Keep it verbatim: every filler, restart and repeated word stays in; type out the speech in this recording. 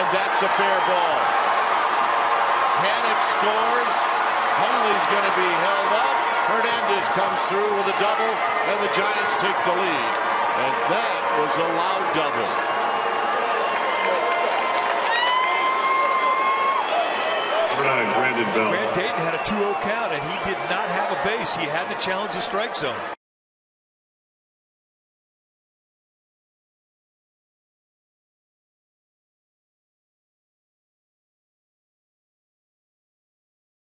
And that's a fair ball. Hannick scores. Hundley's going to be held up. Hernandez comes through with a double, and the Giants take the lead. And that was a loud double. Brandon Belt. Grant Dayton had a two oh count, and he did not have a base. He had to challenge the strike zone.